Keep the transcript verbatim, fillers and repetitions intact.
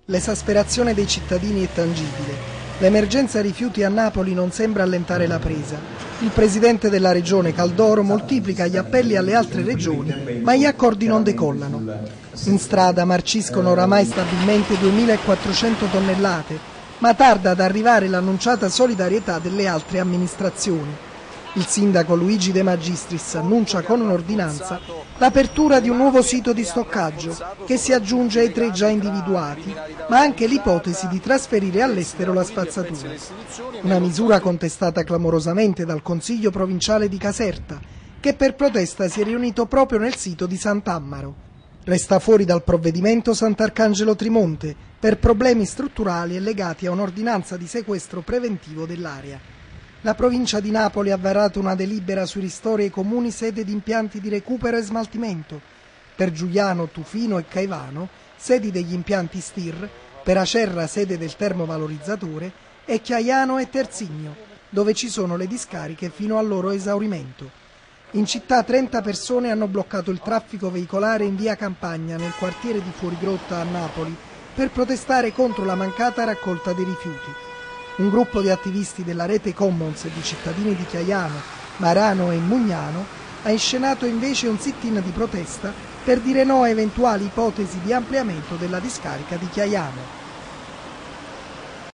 L'esasperazione dei cittadini è tangibile. L'emergenza rifiuti a Napoli non sembra allentare la presa. Il presidente della regione Caldoro moltiplica gli appelli alle altre regioni, ma gli accordi non decollano. In strada marciscono oramai stabilmente duemilaquattrocento tonnellate, ma tarda ad arrivare l'annunciata solidarietà delle altre amministrazioni. Il sindaco Luigi De Magistris annuncia con un'ordinanza l'apertura di un nuovo sito di stoccaggio che si aggiunge ai tre già individuati, ma anche l'ipotesi di trasferire all'estero la spazzatura. Una misura contestata clamorosamente dal Consiglio provinciale di Caserta, che per protesta si è riunito proprio nel sito di Sant'Ammaro. Resta fuori dal provvedimento Sant'Arcangelo Trimonte per problemi strutturali e legati a un'ordinanza di sequestro preventivo dell'area. La provincia di Napoli ha varato una delibera sui ristori ai comuni sede di impianti di recupero e smaltimento. Per Giuliano, Tufino e Caivano, sedi degli impianti Stir, per Acerra, sede del termovalorizzatore, e Chiaiano e Terzigno, dove ci sono le discariche fino al loro esaurimento. In città trenta persone hanno bloccato il traffico veicolare in via Campagna, nel quartiere di Fuorigrotta a Napoli, per protestare contro la mancata raccolta dei rifiuti. Un gruppo di attivisti della rete Commons e di cittadini di Chiaiano, Marano e Mugnano ha inscenato invece un sit-in di protesta per dire no a eventuali ipotesi di ampliamento della discarica di Chiaiano.